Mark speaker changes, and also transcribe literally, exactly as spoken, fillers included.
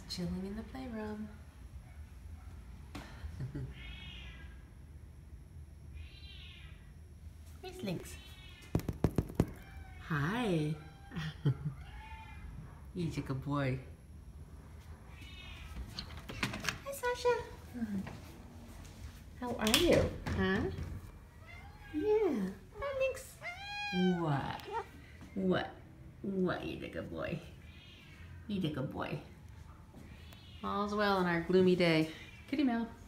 Speaker 1: chilling in the playroom. Where's Lynx? Hi. He's a good boy. Hi, Sasha. How are you? Huh? Yeah. Hi, Lynx. What? What? What? You're a good boy. You're a good boy. All's well on our gloomy day. Kitty meow.